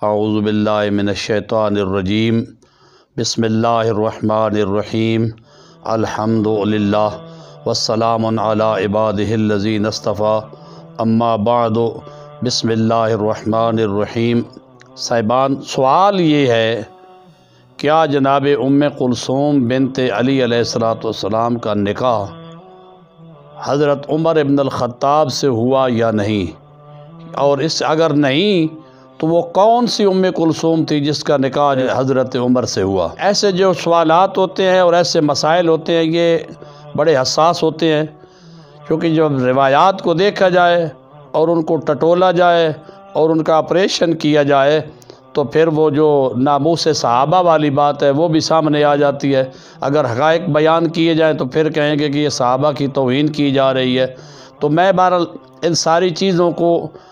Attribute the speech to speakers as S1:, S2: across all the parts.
S1: اعوذ باللہ من الشیطان الرجیم بسم اللہ الرحمن الرحیم الحمدللہ والسلام علی عبادہ الذین اصطفیٰ اما بعد بسم اللہ الرحمن الرحیم۔ صاحبان، سوال یہ ہے، کیا جناب ام کلثوم بنت علی علیہ السلام کا نکاح حضرت عمر ابن الخطاب سے ہوا یا نہیں؟ اور اگر نہیں تو وہ کون سی ام کلثوم تھی جس کا نکاح حضرت عمر سے ہوا؟ ایسے جو سوالات ہوتے ہیں اور ایسے مسائل ہوتے ہیں یہ بڑے حساس ہوتے ہیں، کیونکہ جب روایات کو دیکھا جائے اور ان کو ٹٹولا جائے اور ان کا آپریشن کیا جائے تو پھر وہ جو ناموس صحابہ والی بات ہے وہ بھی سامنے آ جاتی ہے۔ اگر حقائق بیان کیے جائیں تو پھر کہیں گے کہ یہ صحابہ کی توہین کی جا رہی ہے۔ تو میں بہرحال ان ساری چیزوں کو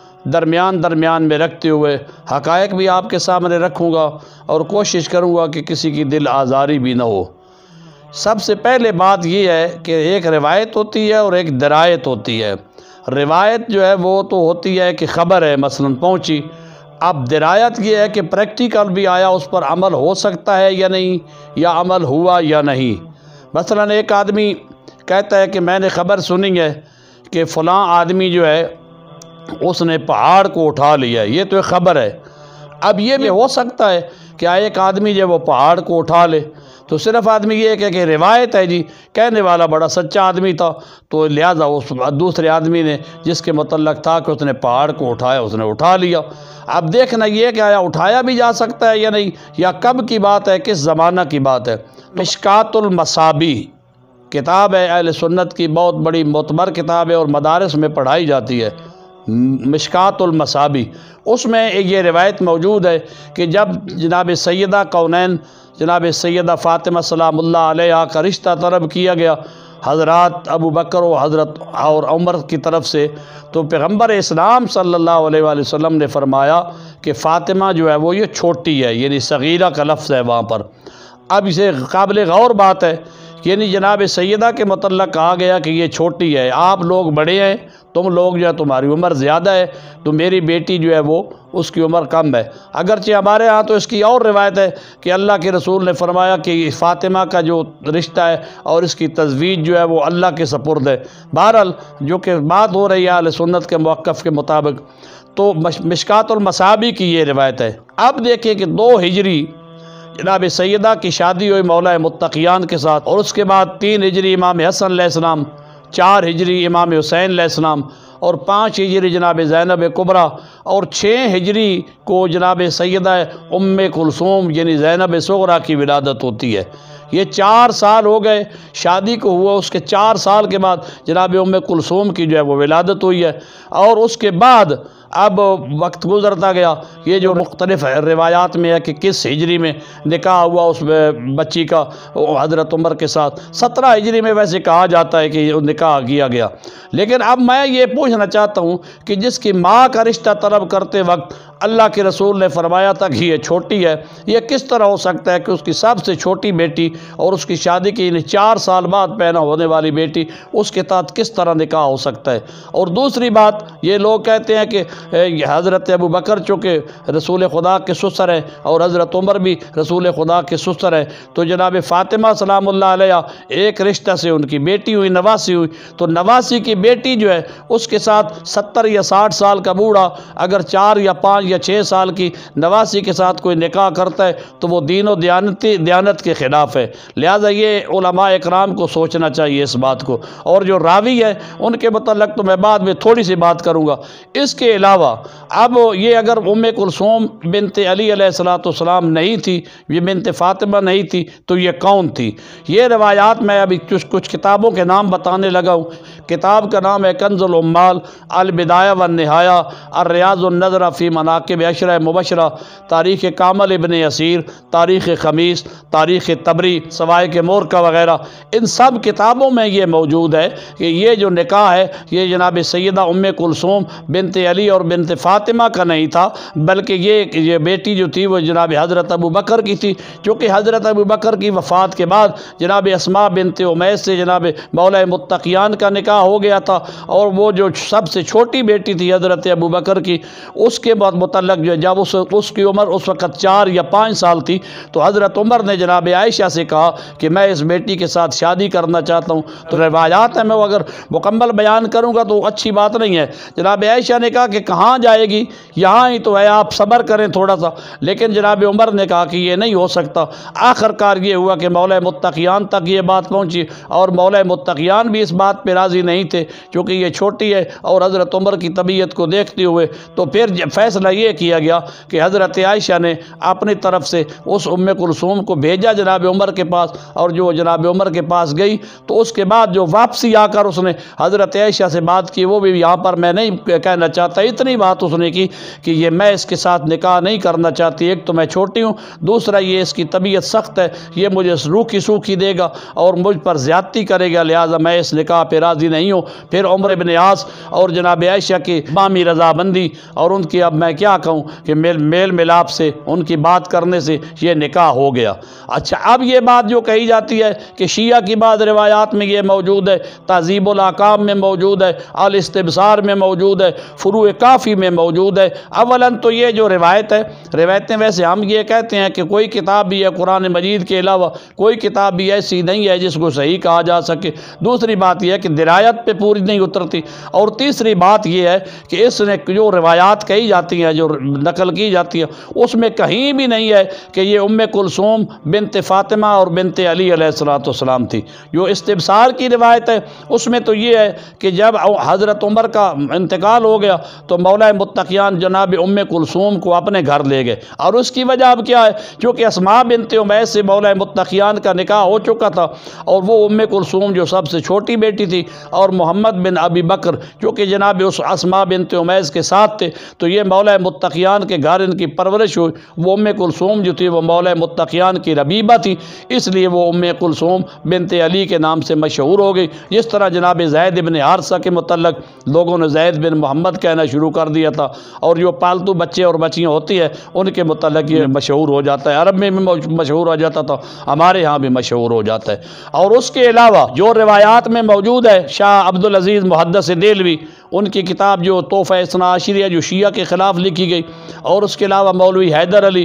S1: درمیان میں رکھتے ہوئے حقائق بھی آپ کے سامنے رکھوں گا اور کوشش کروں گا کہ کسی کی دل آزاری بھی نہ ہو۔ سب سے پہلے بات یہ ہے کہ ایک روایت ہوتی ہے اور ایک درایت ہوتی ہے۔ روایت جو ہے وہ تو ہوتی ہے کہ خبر ہے مثلا پہنچی، اب درایت یہ ہے کہ پریکٹیکل بھی آیا، اس پر عمل ہو سکتا ہے یا نہیں، یا عمل ہوا یا نہیں۔ مثلا ایک آدمی کہتا ہے کہ میں نے خبر سنی ہے کہ فلاں آدمی جو ہے اس نے پہاڑ کو اٹھا لیا ہے، یہ تو ایک خبر ہے۔ اب یہ بھی ہو سکتا ہے کہ ایک آدمی جو وہ پہاڑ کو اٹھا لے، تو صرف آدمی یہ کہ روایت ہے جی، کہنے والا بڑا سچا آدمی تھا تو لہٰذا اس دوسرے آدمی نے جس کے متعلق تھا کہ اس نے پہاڑ کو اٹھایا اس نے اٹھا لیا۔ اب دیکھنا یہ کہ آیا اٹھایا بھی جا سکتا ہے یا نہیں، یا کب کی بات ہے، کس زمانہ کی بات ہے۔ مشکات المصابیح کتاب ہے اہل سنت کی، بہت بڑی معتبر کتاب ہے اور مدارس میں پڑھائی جاتی ہے، مشکات المصابیح۔ اس میں یہ روایت موجود ہے کہ جب جناب سیدہ کونین جناب سیدہ فاطمہ سلام اللہ علیہا کا رشتہ طلب کیا گیا حضرات ابو بکر و حضرت اور عمر کی طرف سے، تو پیغمبر اسلام صلی اللہ علیہ وآلہ وسلم نے فرمایا کہ فاطمہ جو ہے وہ یہ چھوٹی ہے، یعنی صغیرہ کا لفظ ہے وہاں پر۔ اب اسے قابل غور بات ہے، یعنی جناب سیدہ کے متعلق کہا گیا کہ یہ چھوٹی ہے، آپ لوگ بڑے ہیں، تم لوگ جو ہے تمہاری عمر زیادہ ہے، تو میری بیٹی جو ہے وہ اس کی عمر کم ہے۔ اگرچہ ہمارے ہاں تو اس کی اور روایت ہے کہ اللہ کے رسول نے فرمایا کہ فاطمہ کا جو رشتہ ہے اور اس کی تزویج جو ہے وہ اللہ کے سپرد ہے۔ بہرحال جو کہ بات ہو رہی ہے اہل سنت کے موقف کے مطابق، تو مشکات المصابیح کی یہ روایت ہے۔ اب دیکھیں کہ 2 ہجری جناب سیدہ کی شادی ہوئی مولا متقیان کے ساتھ، اور اس کے بعد 3 ہجری امام حسن علیہ السلام، 4 ہجری امام حسین علیہ السلام، اور 5 ہجری جناب زینب کبریٰ، اور 6 ہجری کو جناب سیدہ ام کلثوم یعنی زینب صغریٰ کی ولادت ہوتی ہے۔ یہ 4 سال ہو گئے شادی کو ہوا، اس کے 4 سال کے بعد جناب ام کلثوم کی جو ہے وہ ولادت ہوئی ہے۔ اور اس کے بعد اب وقت گزرتا گیا، یہ جو مختلف روایات میں ہے کہ کس ہجری میں نکاح ہوا اس بچی کا حضرت عمر کے ساتھ، 17 ہجری میں ویسے کہا جاتا ہے کہ نکاح کیا گیا۔ لیکن اب میں یہ پوچھنا چاہتا ہوں کہ جس کی ماں کا رشتہ طلب کرتے وقت اللہ کے رسول نے فرمایا تھا کہ یہ چھوٹی ہے، یہ کس طرح ہو سکتا ہے کہ اس کی سب سے چھوٹی بیٹی اور اس کی شادی کی 4 سال بعد پیدا ہونے والی بیٹی، اس کے ساتھ کس طرح نکاح ہو سکتا ہے؟ اور دوسری بات، یہ لوگ کہتے ہیں کہ حضرت ابو بکر چونکہ رسول خدا کے سسر ہیں اور حضرت عمر بھی رسول خدا کے سسر ہیں، تو جناب فاطمہ سلام اللہ علیہ ایک رشتہ سے ان کی بیٹی ہوئی، نواسی ہوئی، تو نواسی کی بیٹی جو ہے اس کے ساتھ 70 یا 60 سال کا بوڑھا اگر 4 یا 5 یا 6 سال کی نواسی کے ساتھ کوئی نکاح کرتا ہے تو وہ دین و دیانت کے خلاف ہے۔ لہٰذا یہ علماء اکرام کو سوچنا چاہیے اس بات کو، اور جو راوی ہے ان کے متعلق تو میں بعد میں تھوڑی سی بات کروں گا۔ اس کے علاوہ اب یہ اگر ام کلثوم بنت علی علیہ السلام نہیں تھی، یہ بنت فاطمہ نہیں تھی، تو یہ کون تھی؟ یہ روایات میں ابھی کچھ کتابوں کے نام بتانے لگا ہوں۔ کتاب کا نام ہے کنز العمال، البدایہ والنہایہ، الریاض النظرہ فی مناقب عشرہ مبشرہ، تاریخ کامل ابن یسیر، تاریخ خمیس، تاریخ طبری، سوائق مورکہ وغیرہ، ان سب کتابوں میں یہ موجود ہے کہ یہ جو نکاح ہے یہ جناب سیدہ ام کلثوم بنت علی اور اور بنت فاطمہ کا نہیں تھا، بلکہ یہ بیٹی جو تھی وہ جناب حضرت ابو بکر کی تھی، چونکہ حضرت ابو بکر کی وفات کے بعد جناب اسماء بنت امیس سے جناب مولا متقیان کا نکاح ہو گیا تھا، اور وہ جو سب سے چھوٹی بیٹی تھی حضرت ابو بکر کی، اس کے بعد متعلق جو جب اس کی عمر اس وقت 4 یا 5 سال تھی، تو حضرت عمر نے جناب عائشہ سے کہا کہ میں اس بیٹی کے ساتھ شادی کرنا چاہتا ہوں۔ تو روایات ہیں، میں وہ اگر مکمل بیان کروں گا تو اچھی بات نہیں ہے۔ جناب عائشہ نے کہا کہ کہاں جائے گی، یہاں ہی تو ہے، آپ صبر کریں تھوڑا سا، لیکن جناب عمر نے کہا کہ یہ نہیں ہو سکتا۔ آخر کار یہ ہوا کہ مولا متقیان تک یہ بات پہنچی، اور مولا متقیان بھی اس بات پہ راضی نہیں تھے، چونکہ یہ چھوٹی ہے، اور حضرت عمر کی طبیعت کو دیکھتے ہوئے تو پھر فیصلہ یہ کیا گیا کہ حضرت عائشہ نے اپنی طرف سے اس ام کلثوم کو بھیجا جناب عمر کے پاس، اور جو جناب عمر کے پاس گئی تو اس کے بعد جو واپسی آ کر اس نے حضرت عائشہ سے بات کی، وہ بھی یہاں پر میں نہیں کہنا چاہتا، اتنی بات اس نے کی کہ یہ میں اس کے ساتھ نکاح نہیں کرنا چاہتی، ایک تو میں چھوٹی ہوں، دوسرا یہ اس کی طبیعت سخت ہے، یہ مجھے روکھی سوکھی دے گا اور مجھ پر زیادتی کرے گا، لہٰذا میں اس نکاح پہ راضی نہیں ہوں۔ پھر عمر بن عاص اور جناب عائشہ کی بامی رضامندی اور ان کی، اب میں کیا کہوں کہ میل ملاپ سے، ان کی بات کرنے سے یہ نکاح ہو گیا۔ اچھا، اب یہ بات جو کہی جاتی ہے کہ شیعہ کی بعض روایات میں یہ موجود ہے، تہذیب الاحکام میں موجود ہے، الاستبصار میں موجود ہے، فروع کافی میں موجود ہے۔ اولاً تو یہ جو روایت ہے، روایتیں ویسے ہم یہ کہتے ہیں کہ کوئی کتاب بھی ہے قرآن مجید کے علاوہ کوئی کتاب بھی ایسی نہیں ہے جس کو صحیح کہا جا سکے۔ دوسری بات یہ ہے کہ درایت پہ پوری نہیں اترتی، اور تیسری بات یہ ہے کہ اس نے جو روایات کہی جاتی ہیں، جو نقل کی جاتی ہیں، اس میں کہیں بھی نہیں ہے کہ یہ ام کلثوم بنت فاطمہ اور بنت علی علیہ السلام تھی۔ جو استبصار کی روایت ہے اس میں تو یہ ہے کہ جب حضرت عمر کا انتقال ہو گیا تو مولا متقیان جناب ام کلثوم کو اپنے گھر لے گئے، اور اس کی وجہ اب کیا ہے، چونکہ اسماء بنت امیس سے مولا متقیان کا نکاح ہو چکا تھا، اور وہ ام کلثوم جو سب سے چھوٹی بیٹی تھی، اور محمد بن ابی بکر جو کہ جناب اس اسماء بنت امیس کے ساتھ تھے، تو یہ مولا متقیان کے گھر ان کی پرورش ہوئی۔ وہ ام کلثوم جو تھی وہ مولا متقیان کی ربیبہ تھی، اس لیے وہ ام کلثوم بنت علی کے نام سے مشہور ہو گئی۔ جس طرح جناب زید بن حارثہ کے متعلق لوگوں نے زید بن محمد کہنا شروع کر دیا تھا، اور جو پالتو بچے اور بچیاں ہوتی ہیں ان کے متعلق یہ مشہور ہو جاتا ہے، عرب میں بھی مشہور ہو جاتا تھا، ہمارے ہاں بھی مشہور ہو جاتا ہے۔ اور اس کے علاوہ جو روایات میں موجود ہے، شاہ عبدالعزیز محدث دہلوی، ان کی کتاب جو تحفہ اثنا عشریہ جو شیعہ کے خلاف لکھی گئی، اور اس کے علاوہ مولوی حیدر علی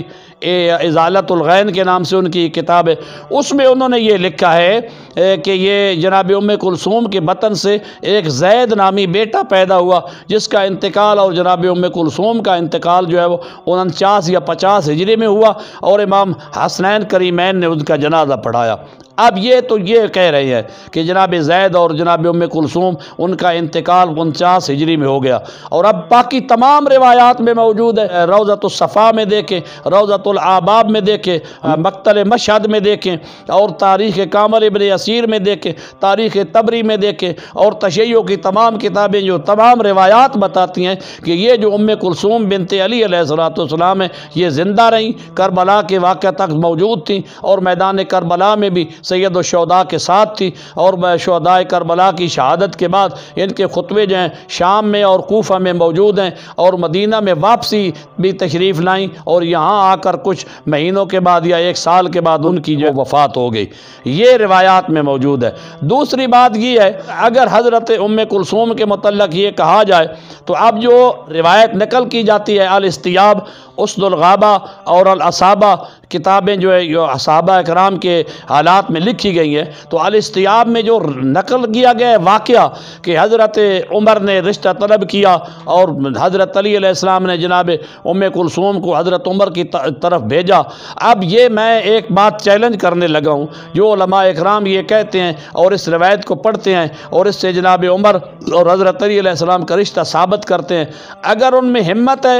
S1: ازالت الغین کے نام سے ان کی کتاب ہے، اس میں انہوں نے یہ لکھا ہے کہ یہ جناب ام کلثوم کے بطن سے ایک زید نامی بیٹا پیدا ہوا، جس کا انتقال اور جناب ام کلثوم کا انتقال جو ہے وہ 49 یا 50 ہجری میں ہوا، اور امام حسنین کریمین نے ان کا جنازہ پڑھایا۔ اب یہ تو یہ کہہ رہے ہیں کہ جناب زید اور جناب ام کلثوم ان کا انتقال 49 ہجری میں ہو گیا، اور اب باقی تمام روایات میں موجود ہے، روضۃ الصفا میں دیکھیں، روضۃ العباب میں دیکھیں، مقتل مشہد میں دیکھیں، اور تاریخ کامل ابن اسیر میں دیکھیں، تاریخ طبری میں دیکھیں، اور تشیع کی تمام کتابیں جو تمام روایات بتاتی ہیں کہ یہ جو ام کلثوم بنت علی علیہ السلام ہے یہ زندہ رہیں، کربلا کے واقعہ تک موجود تھیں، اور میدان کربلا میں بھی سید الشہداء کے ساتھ تھی، اور شہداء کربلا کی شہادت کے بعد ان کے خطبے جو ہیں شام میں اور کوفہ میں موجود ہیں، اور مدینہ میں واپسی بھی تشریف لائیں، اور یہاں آ کر کچھ مہینوں کے بعد یا 1 سال کے بعد ان کی جو وفات ہو گئی، یہ روایات میں موجود ہے۔ دوسری بات یہ ہے، اگر حضرت ام کلثوم کے متعلق یہ کہا جائے تو اب جو روایت نقل کی جاتی ہے، الاستیاب، اسد الغابہ اور الاصابہ کتابیں جو ہے جو صحابہ اکرام کے حالات میں لکھی گئی ہیں، تو الاستیاب میں جو نقل کیا گیا ہے واقعہ کہ حضرت عمر نے رشتہ طلب کیا، اور حضرت علی علیہ السلام نے جناب ام کلثوم کو حضرت عمر کی طرف بھیجا۔ اب یہ میں ایک بات چیلنج کرنے لگا ہوں، جو علماء اکرام یہ کہتے ہیں اور اس روایت کو پڑھتے ہیں اور اس سے جناب عمر اور حضرت علی علیہ السلام کا رشتہ ثابت کرتے ہیں، اگر ان میں ہمت ہے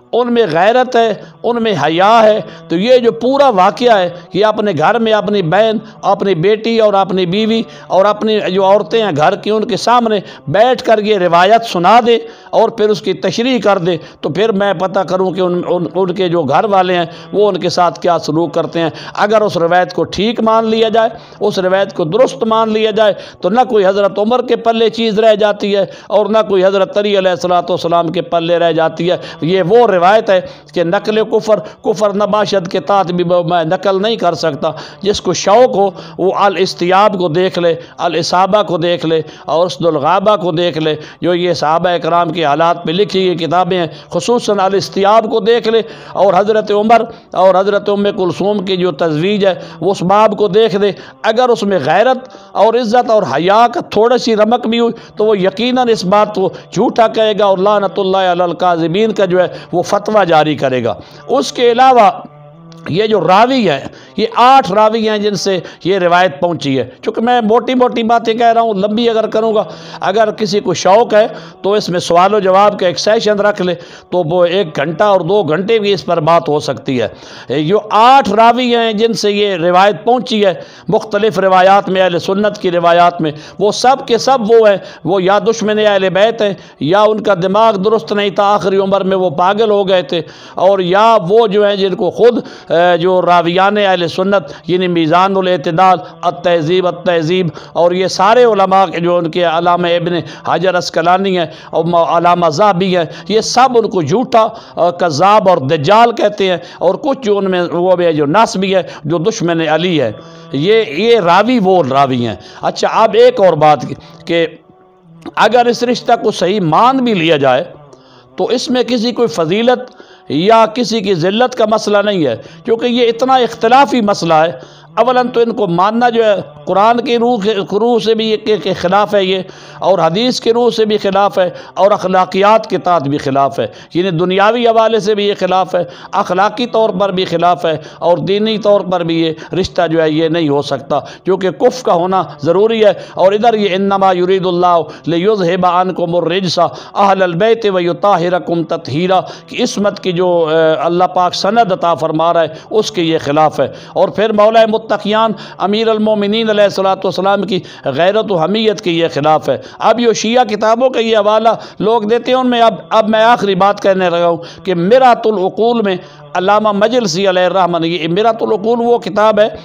S1: ان میں غیرت ہے، ان میں حیا ہے، تو یہ جو پورا واقعہ ہے یہ اپنے گھر میں اپنی بہن، اپنی بیٹی اور اپنی بیوی اور اپنی جو عورتیں ہیں گھر کی، ان کے سامنے بیٹھ کر یہ روایت سنا دے اور پھر اس کی تشریح کر دے، تو پھر میں پتہ کروں کہ ان کے جو گھر والے ہیں وہ ان کے ساتھ کیا سلوک کرتے ہیں۔ اگر اس روایت کو ٹھیک مان لیا جائے، اس روایت کو درست مان لیا جائے، تو نہ کوئی حضرت عمر کے پلے چیز رہ جاتی ہے اور نہ کوئی حضرت علی علیہ السلام کے پلے رہ جاتی ہے۔ یہ وہ روایت ہے کہ نقل کفر نباشد کے تحت بھی میں نقل نہیں کر سکتا۔ جس کو شوق ہو وہ الاستیاب کو دیکھ لے، الاصابہ کو دیکھ لے اور اسد الغابہ کو دیکھ لے، جو یہ صحابہ اکرام کے حالات پہ لکھی گئی کتابیں ہیں، خصوصاً الاستیاب کو دیکھ لے اور حضرت عمر اور حضرت ام کلثوم کی جو تزویج ہے اس باب کو دیکھ لے۔ اگر اس میں غیرت اور عزت اور حیا کا تھوڑی سی رمق بھی ہوئی تو وہ یقیناً اس بات کو جھوٹا کہے گا اور لعنت اللہ علی الکاذبین کا جو ہے وہ فتویٰ جاری کرے گا۔ اس کے علاوہ یہ جو راوی ہے، یہ 8 راوی ہیں جن سے یہ روایت پہنچی ہے۔ چونکہ میں موٹی موٹی باتیں کہہ رہا ہوں، لمبی اگر کروں گا، اگر کسی کو شوق ہے تو اس میں سوال و جواب کا ایک سیشن رکھ لے تو وہ 1 گھنٹہ اور 2 گھنٹے بھی اس پر بات ہو سکتی ہے۔ جو 8 راوی ہیں جن سے یہ روایت پہنچی ہے مختلف روایات میں، اہل سنت کی روایات میں، وہ سب کے سب وہ ہیں، وہ یا دشمن اہل بیت ہیں، یا ان کا دماغ درست نہیں تھا، آخری عمر میں وہ پاگل ہو گئے تھے، اور یا وہ جو ہیں جن کو خود جو راویان اہل سنت یعنی میزان الاعتدال، التہذیب اور یہ سارے علماء جو ان کے علامہ ابن حجر اسقلانی ہیں اور علامہ ذہبی ہیں، یہ سب ان کو جھوٹا، کذاب اور دجال کہتے ہیں، اور کچھ جو ان میں وہ بھی ہے جو نصبی ہے، جو دشمن علی ہے۔ یہ راوی وہ راوی ہیں۔ اچھا، اب ایک اور بات کہ اگر اس رشتہ کو صحیح مان بھی لیا جائے تو اس میں کسی کوئی فضیلت یا کسی کی ذلت کا مسئلہ نہیں ہے، کیونکہ یہ اتنا اختلافی مسئلہ ہے۔ اولاً تو ان کو ماننا جو ہے قرآن کی روح سے بھی کے خلاف ہے یہ، اور حدیث کی روح سے بھی خلاف ہے، اور اخلاقیات کے تحت بھی خلاف ہے، یعنی دنیاوی حوالے سے بھی یہ خلاف ہے، اخلاقی طور پر بھی خلاف ہے، اور دینی طور پر بھی یہ رشتہ جو ہے یہ نہیں ہو سکتا، کیونکہ کفر کا ہونا ضروری ہے۔ اور ادھر یہ انما یرید اللہ لیذھب عنکم الرجس اہل البیت ویطہرکم تطہیرا، کہ عصمت کی جو اللہ پاک سند عطا فرما رہا ہے اس کے یہ خلاف ہے۔ اور پھر مولا متقیان امیر المومنین علیہ السلام کی غیرت و حمیت کے یہ خلاف ہے۔ اب یہ شیعہ کتابوں کا یہ حوالہ لوگ دیتے ہیں، ان میں اب میں آخری بات کہنے لگا ہوں کہ مرآۃ العقول میں علامہ مجلسی علیہ الرحمہ، یہ مرآۃ العقول وہ کتاب ہے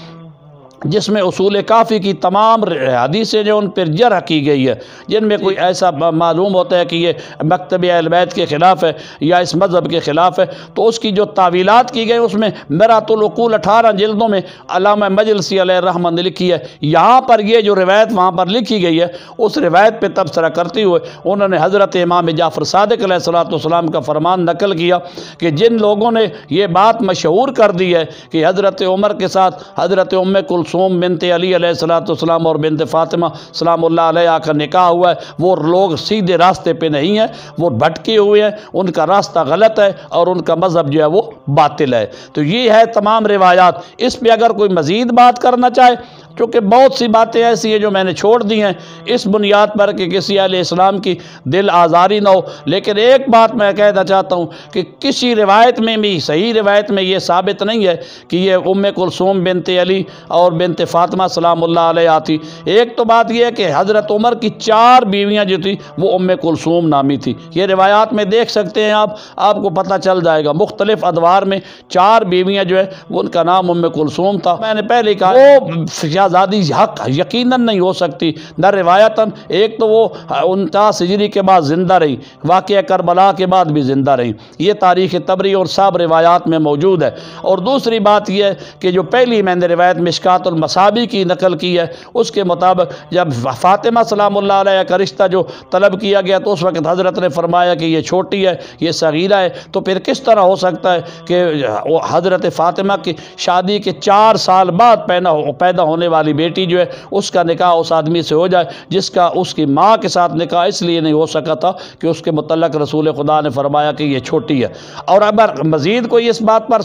S1: جس میں اصول کافی کی تمام حدیثیں جو ان پر جرح کی گئی ہے، جن میں کوئی ایسا معلوم ہوتا ہے کہ یہ مکتب اہل بیت کے خلاف ہے یا اس مذہب کے خلاف ہے، تو اس کی جو تعویلات کی گئی اس میں مرآۃ العقول 18 جلدوں میں علامہ مجلسی علیہ الرحمہ نے لکھی ہے۔ یہاں پر یہ جو روایت وہاں پر لکھی گئی ہے اس روایت پہ تبصرہ کرتے ہوئے انہوں نے حضرت امام جعفر صادق علیہ السلام کا فرمان نقل کیا کہ جن لوگوں نے یہ بات مشہور کر دی ہے کہ حضرت عمر کے ساتھ حضرت ام کلثوم بنت علی علیہ السلام اور بنت فاطمہ سلام اللہ علیہ کا نکاح ہوا ہے، وہ لوگ سیدھے راستے پہ نہیں ہیں، وہ بھٹکے ہوئے ہیں، ان کا راستہ غلط ہے اور ان کا مذہب جو ہے وہ باطل ہے۔ تو یہ ہے تمام روایات۔ اس پہ اگر کوئی مزید بات کرنا چاہے، کیونکہ بہت سی باتیں ایسی ہیں جو میں نے چھوڑ دی ہیں اس بنیاد پر کہ کسی اہل اسلام کی دل آزاری نہ ہو، لیکن ایک بات میں کہنا چاہتا ہوں کہ کسی روایت میں بھی، صحیح روایت میں یہ ثابت نہیں ہے کہ یہ ام کلثوم بنت علی اور بنت فاطمہ سلام اللہ علیہ تھی۔ ایک تو بات یہ ہے کہ حضرت عمر کی 4 بیویاں جو تھی وہ ام کلثوم نامی تھی، یہ روایات میں دیکھ سکتے ہیں آپ کو پتہ چل جائے گا، مختلف ادوار میں 4 بیویاں جو ہے ان کا نام ام کلثوم تھا۔ میں نے پہلے کہا وہ شہزادی حق یقیناً نہیں ہو سکتی، نہ روایتاً، ایک تو وہ 49 ہجری کے بعد زندہ رہی، واقعہ کربلا کے بعد بھی زندہ رہی، یہ تاریخ طبری اور سب روایات میں موجود ہے۔ اور دوسری بات یہ ہے کہ جو پہلی میں نے روایت مشکات المصابیح کی نقل کی ہے اس کے مطابق جب فاطمہ سلام اللہ علیہ کا رشتہ جو طلب کیا گیا تو اس وقت حضرت نے فرمایا کہ یہ چھوٹی ہے، یہ صغیرہ ہے، تو پھر کس طرح ہو سکتا ہے کہ حضرت فاطمہ کی شادی کے 4 سال بعد پیدا ہونے والی بیٹی جو ہے اس کا نکاح اس آدمی سے ہو جائے جس کا اس کی ماں کے ساتھ نکاح اس لیے نہیں ہو سکا تھا کہ اس کے متعلق رسول خدا نے فرمایا کہ یہ چھوٹی ہے۔ اور اگر مزید کوئی اس بات پر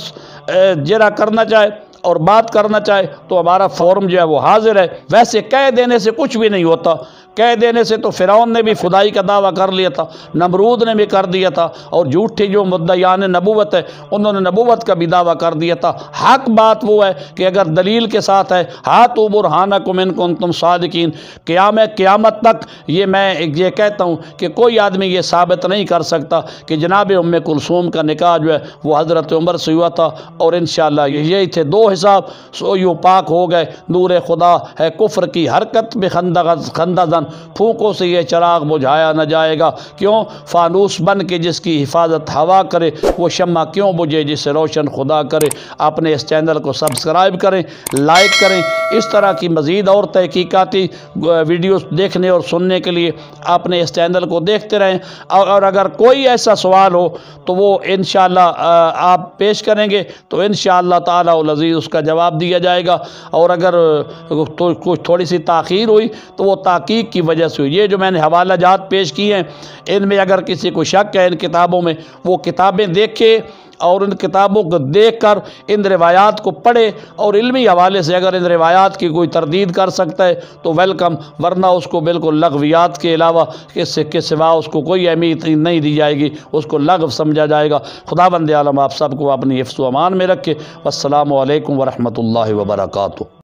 S1: جرح کرنا چاہے اور بات کرنا چاہے تو ہمارا فورم جو ہے وہ حاضر ہے۔ ویسے کہہ دینے سے کچھ بھی نہیں ہوتا، کہہ دینے سے تو فرعون نے بھی خدائی کا دعویٰ کر لیا تھا، نمرود نے بھی کر دیا تھا، اور جھوٹے جو مدعیان نبوت ہے انہوں نے نبوت کا بھی دعویٰ کر دیا تھا۔ حق بات وہ ہے کہ اگر دلیل کے ساتھ ہے، ہاتوا برہانکم ان کنتم صادقین، قیامت تک میں یہ کہتا ہوں کہ کوئی آدمی یہ ثابت نہیں کر سکتا کہ جناب ام کلثوم کا نکاح جو ہے وہ حضرت عمر سے ہوا تھا، اور انشاءاللہ یہی تھے دو حساب، سو یوں پاک ہو گئے، نور خدا ہے کفر کی حرکت میں خندزن، پھونکوں سے یہ چراغ بجھایا نہ جائے گا، کیوں؟ فانوس بن کے جس کی حفاظت ہوا کرے وہ شمع کیوں بجھے جسے روشن خدا کرے۔ اپنے اس چینل کو سبسکرائب کریں، لائک کریں، اس طرح کی مزید اور تحقیقاتی ویڈیوز دیکھنے اور سننے کے لیے اپنے اس چینل کو دیکھتے رہیں، اور اگر کوئی ایسا سوال ہو تو وہ انشاءاللہ آپ پیش کریں گے تو انشاءاللہ تعالی العزیز اس کا جواب دیا جائے گا، اور اگر کچھ تھوڑی سی تاخیر ہوئی تو وہ تحقیق کی وجہ سے ہوئی۔ یہ جو میں نے حوالہ جات پیش کی ہیں ان میں اگر کسی کو شک ہے ان کتابوں میں، وہ کتابیں دیکھے اور ان کتابوں کو دیکھ کر ان روایات کو پڑھے، اور علمی حوالے سے اگر ان روایات کی کوئی تردید کر سکتا ہے تو ویلکم، ورنہ اس کو بالکل لغویات کے علاوہ کے سوا اس کو کوئی اہمیت نہیں دی جائے گی، اس کو لغو سمجھا جائے گا۔ خداوند عالم آپ سب کو اپنی حفظ و امان میں رکھے۔ والسلام علیکم ورحمۃ اللہ وبرکاتہ۔